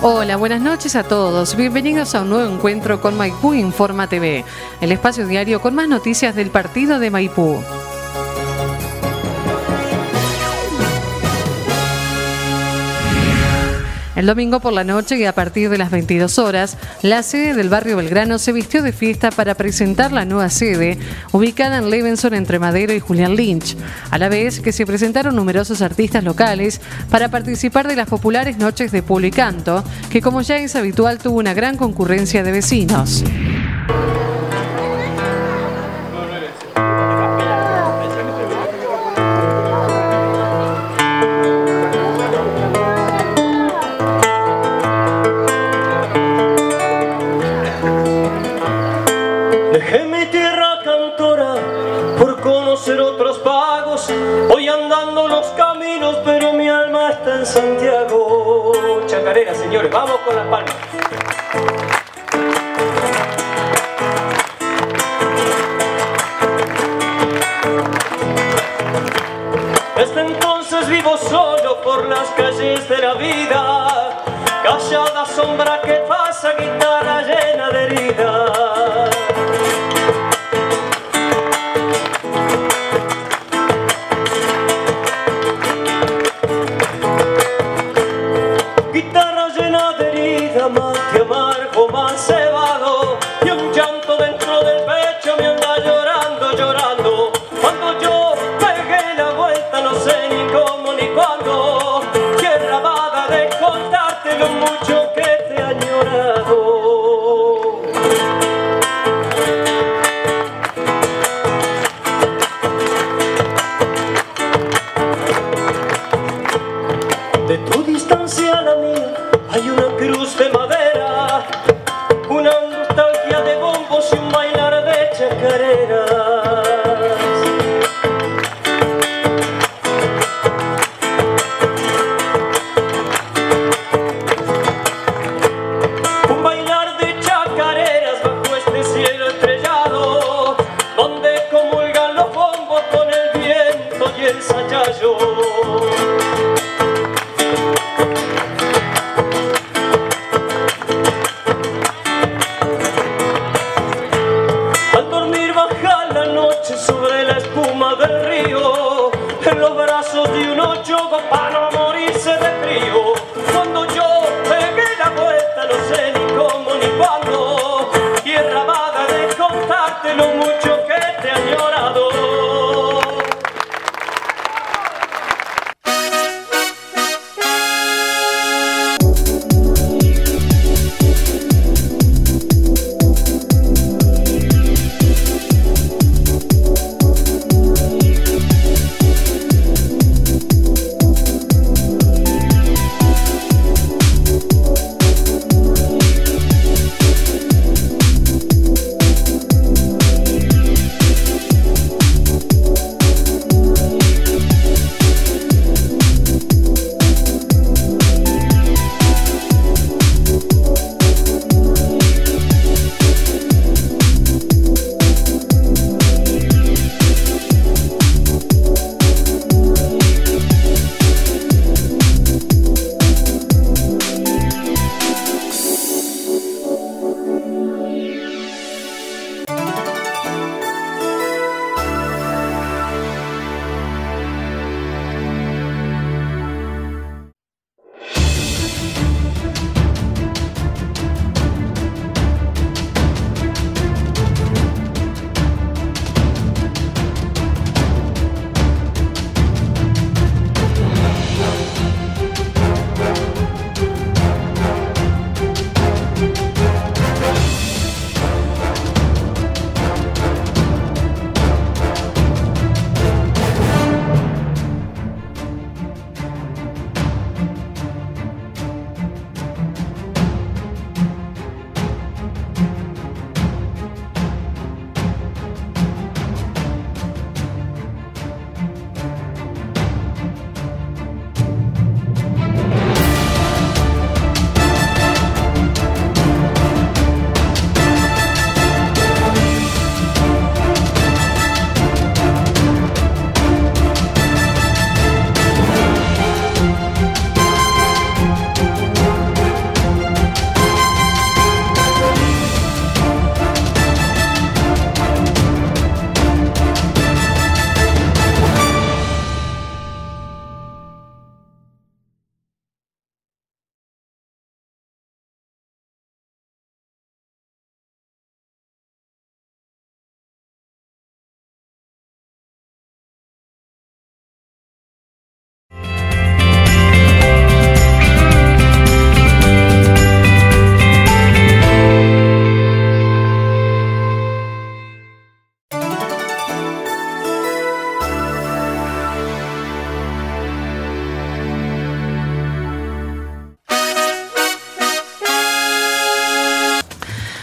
Hola, buenas noches a todos. Bienvenidos a un nuevo encuentro con Maipú Informa TV, el espacio diario con más noticias del partido de Maipú. El domingo por la noche y a partir de las 22 horas, la sede del barrio Belgrano se vistió de fiesta para presentar la nueva sede, ubicada en Levenson entre Madero y Julián Lynch, a la vez que se presentaron numerosos artistas locales para participar de las populares noches de pueblo y canto, que como ya es habitual tuvo una gran concurrencia de vecinos. Dejé mi tierra cantora por conocer otros pagos. Voy andando los caminos, pero mi alma está en Santiago. Chacarera, señores, vamos con las palmas. Desde entonces vivo solo por las calles de la vida. Callada sombra que pasa, guitarra llena de heridas. Guitarra llena de herida, mate amargo, mal cebado, y un llanto dentro del pecho me anda llorando, llorando. Cuando yo pegué la vuelta, no sé ni cómo ni cuándo, tierra vaga de contarte lo mucho que te he añorado. De tu distancia a la mía hay una cruz de madera, una nostalgia de bombos y un bailar de chacareras. Un bailar de chacareras bajo este cielo estrellado, donde comulgan los bombos con el viento y el sayayo. Sobre la espuma del río, en los brazos de un ocho para no morirse de frío. Cuando yo pegué la vuelta, no sé ni cómo ni cuándo, tierra vaga de contarte lo mucho que te he añorado.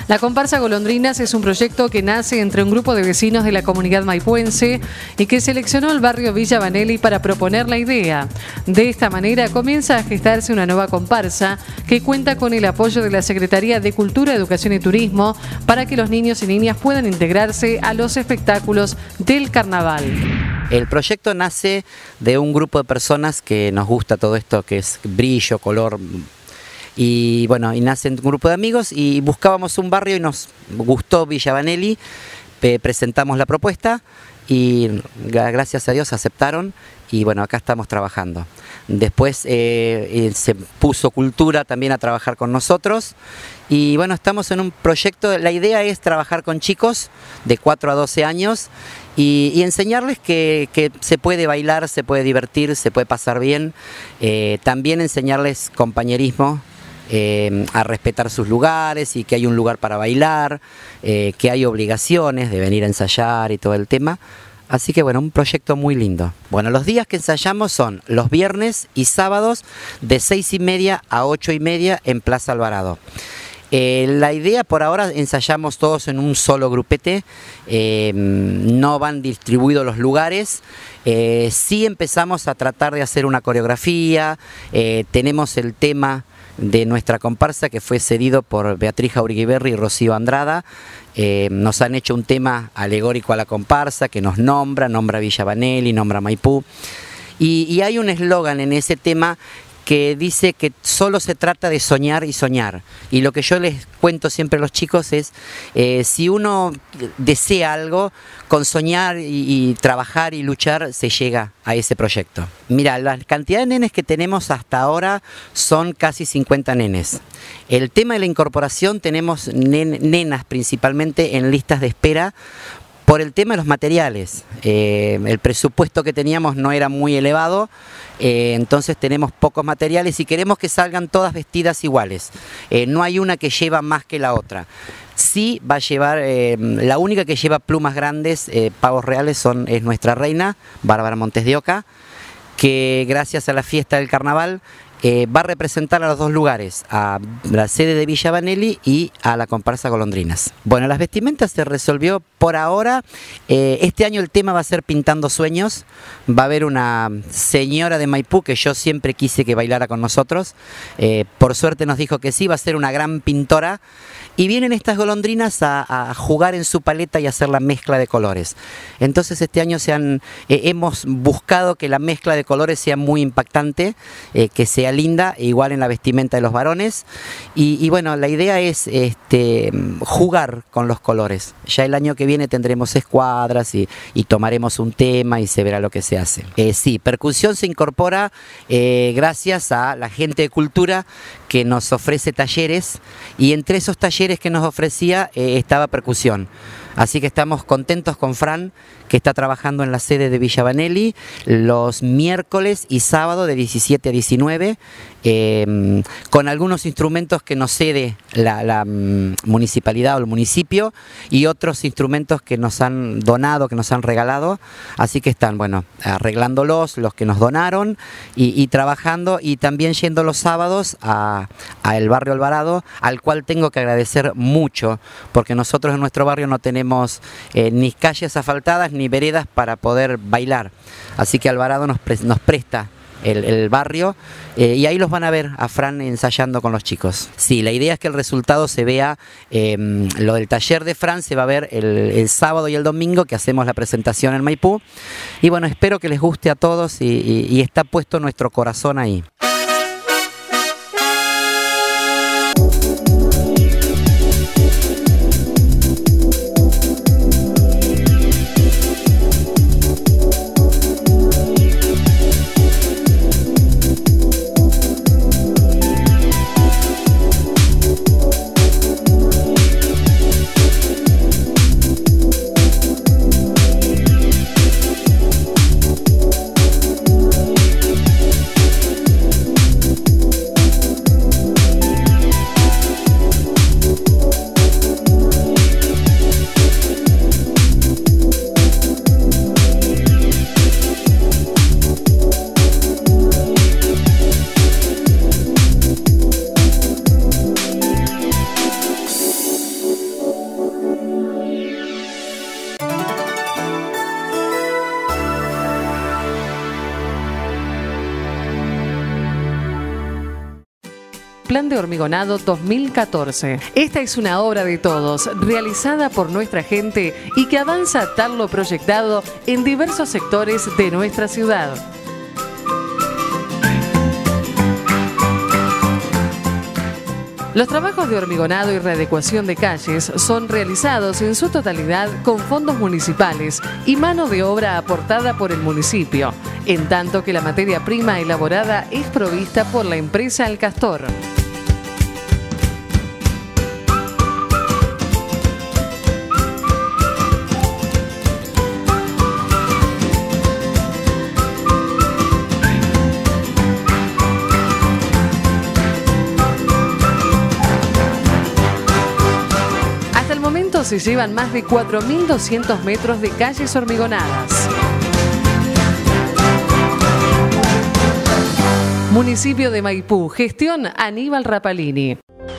La comparsa Golondrinas es un proyecto que nace entre un grupo de vecinos de la comunidad maipuense y que seleccionó el barrio Villa Vanelli para proponer la idea. De esta manera comienza a gestarse una nueva comparsa que cuenta con el apoyo de la Secretaría de Cultura, Educación y Turismo para que los niños y niñas puedan integrarse a los espectáculos del carnaval. El proyecto nace de un grupo de personas que nos gusta todo esto que es brillo, color. Y bueno, y nace un grupo de amigos y buscábamos un barrio y nos gustó Villa Vanelli, presentamos la propuesta y gracias a Dios aceptaron y bueno, acá estamos trabajando. Después se puso Cultura también a trabajar con nosotros y bueno, estamos en un proyecto, la idea es trabajar con chicos de 4 a 12 años y enseñarles que se puede bailar, se puede divertir, se puede pasar bien, también enseñarles compañerismo, a respetar sus lugares y que hay un lugar para bailar, que hay obligaciones de venir a ensayar y todo el tema. Así que bueno, un proyecto muy lindo. Bueno, los días que ensayamos son los viernes y sábados de 6:30 a 8:30 en Plaza Alvarado. La idea por ahora ensayamos todos en un solo grupete, no van distribuidos los lugares, sí empezamos a tratar de hacer una coreografía, tenemos el tema de nuestra comparsa que fue cedido por Beatriz Jauriguiberri y Rocío Andrada. Nos han hecho un tema alegórico a la comparsa que nos nombra Villa Vanelli, nombra Maipú y hay un eslogan en ese tema que dice que solo se trata de soñar y soñar. Y lo que yo les cuento siempre a los chicos es, si uno desea algo, con soñar y trabajar y luchar, se llega a ese proyecto. Mira, la cantidad de nenes que tenemos hasta ahora son casi 50 nenes. El tema de la incorporación tenemos nenas principalmente en listas de espera, por el tema de los materiales. El presupuesto que teníamos no era muy elevado, entonces tenemos pocos materiales y queremos que salgan todas vestidas iguales. No hay una que lleva más que la otra. Sí va a llevar, la única que lleva plumas grandes, pavos reales, es nuestra reina, Bárbara Montes de Oca, que gracias a la fiesta del carnaval va a representar a los dos lugares, a la sede de Villa Vanelli y a la comparsa Golondrinas. Bueno, las vestimentas se resolvió por ahora. Este año el tema va a ser Pintando Sueños. Va a haber una señora de Maipú que yo siempre quise que bailara con nosotros. Por suerte nos dijo que sí, va a ser una gran pintora. Y vienen estas golondrinas a jugar en su paleta y a hacer la mezcla de colores. Entonces este año hemos buscado que la mezcla de colores sea muy impactante, que sea linda, igual en la vestimenta de los varones. Y bueno, la idea es jugar con los colores. Ya el año que viene tendremos escuadras y tomaremos un tema y se verá lo que se hace. Sí, percusión se incorpora gracias a la gente de Cultura que nos ofrece talleres y entre esos talleres que nos ofrecía estaba percusión. Así que estamos contentos con Fran, que está trabajando en la sede de Villa Vanelli los miércoles y sábado de 17 a 19, con algunos instrumentos que nos cede la municipalidad o el municipio y otros instrumentos que nos han donado, que nos han regalado. Así que están, bueno, arreglándolos los que nos donaron y trabajando y también yendo los sábados a el barrio Alvarado, al cual tengo que agradecer mucho, porque nosotros en nuestro barrio no tenemos ni calles asfaltadas ni veredas para poder bailar. Así que Alvarado nos presta el barrio y ahí los van a ver a Fran ensayando con los chicos. Sí, la idea es que el resultado se vea, lo del taller de Fran se va a ver el sábado y el domingo que hacemos la presentación en Maipú. Y bueno, espero que les guste a todos y está puesto nuestro corazón ahí. Plan de Hormigonado 2014. Esta es una obra de todos, realizada por nuestra gente y que avanza tal lo proyectado en diversos sectores de nuestra ciudad. Los trabajos de hormigonado y readecuación de calles son realizados en su totalidad con fondos municipales y mano de obra aportada por el municipio, en tanto que la materia prima elaborada es provista por la empresa El Castor. Se llevan más de 4.200 metros de calles hormigonadas. Municipio de Maipú, gestión Aníbal Rapalini.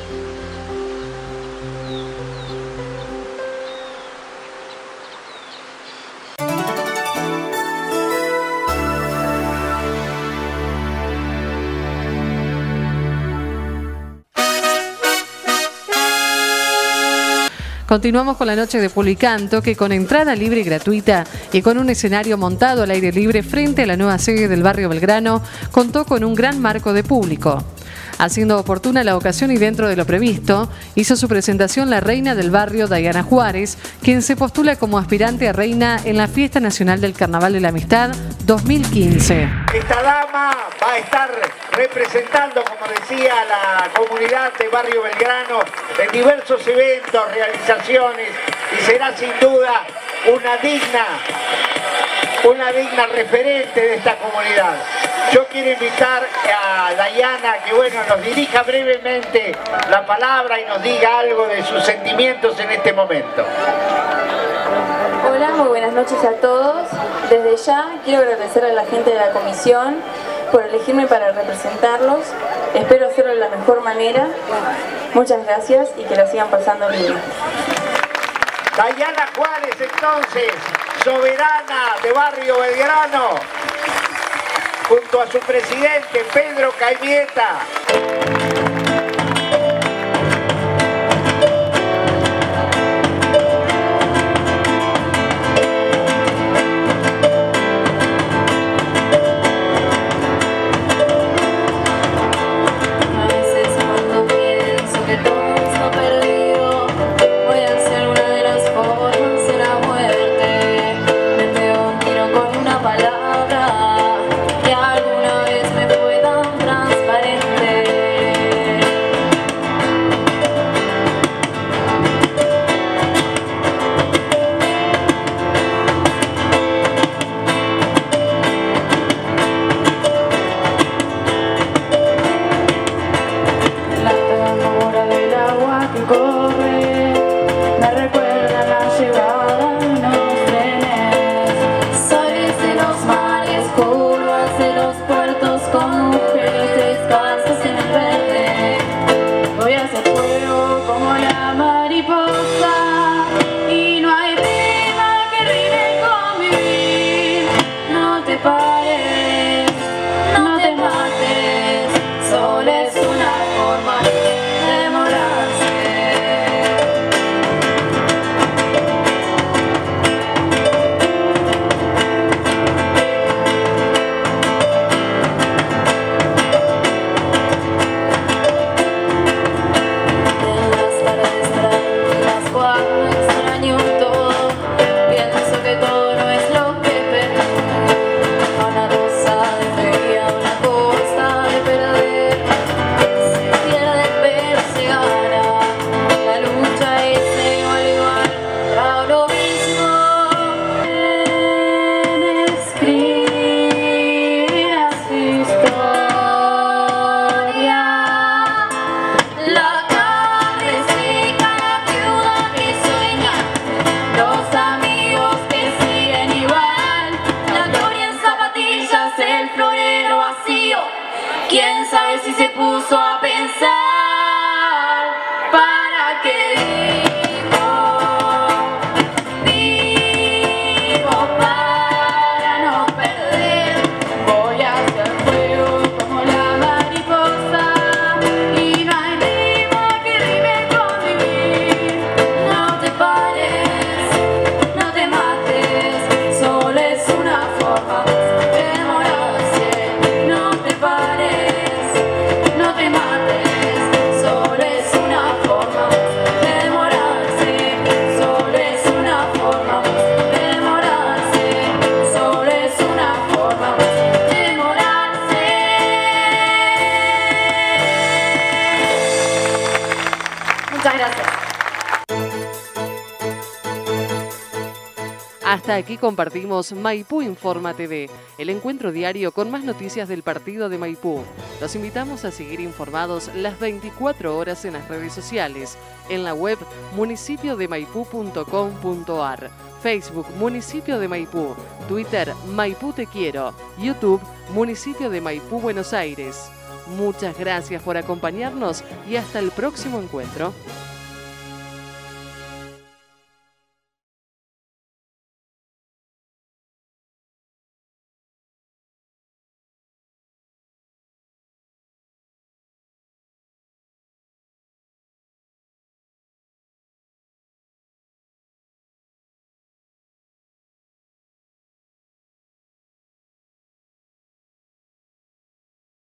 Continuamos con la noche de Pulicanto, que con entrada libre y gratuita y con un escenario montado al aire libre frente a la nueva sede del barrio Belgrano, contó con un gran marco de público. Haciendo oportuna la ocasión y dentro de lo previsto, hizo su presentación la reina del barrio, Dayana Juárez, quien se postula como aspirante a reina en la Fiesta Nacional del Carnaval de la Amistad 2015. Esta dama va a estar representando, como decía, a la comunidad de Barrio Belgrano en diversos eventos, realizaciones, y será sin duda una digna referente de esta comunidad. Yo quiero invitar a Dayana que nos dirija brevemente la palabra y nos diga algo de sus sentimientos en este momento. Hola, muy buenas noches a todos. Desde ya quiero agradecer a la gente de la comisión por elegirme para representarlos. Espero hacerlo de la mejor manera. Muchas gracias y que lo sigan pasando bien. Dayana Juárez, entonces, soberana de Barrio Belgrano, junto a su presidente Pedro Caimieta. Y Hasta aquí compartimos Maipú Informa TV, el encuentro diario con más noticias del partido de Maipú. Los invitamos a seguir informados las 24 horas en las redes sociales, en la web municipiodemaipú.com.ar, Facebook Municipio de Maipú, Twitter Maipú Te Quiero, YouTube Municipio de Maipú Buenos Aires. Muchas gracias por acompañarnos y hasta el próximo encuentro.